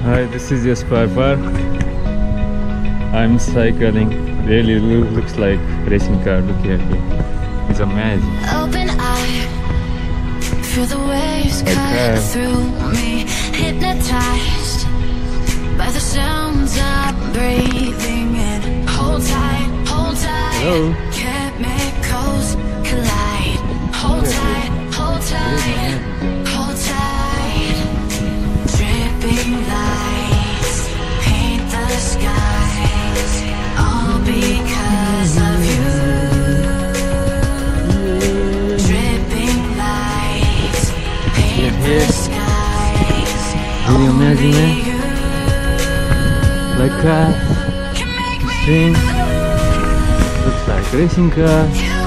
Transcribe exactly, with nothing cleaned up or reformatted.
Hi, this is Jasper. I'm cycling. Really loo- looks like racing car. Look here. It's amazing. Open eye, feel the waves Okay. cut through me. Hypnotized by the sounds I'm breathing in. Hold tight, hold tight. Hello. Chemicals collide. Hold tight, hold tight, hold tight. Dripping lights paint the skies, all because of you. Dripping lights paint the skies, Really amazing, man. only you Like a can make me thing. Looks like racing car. you.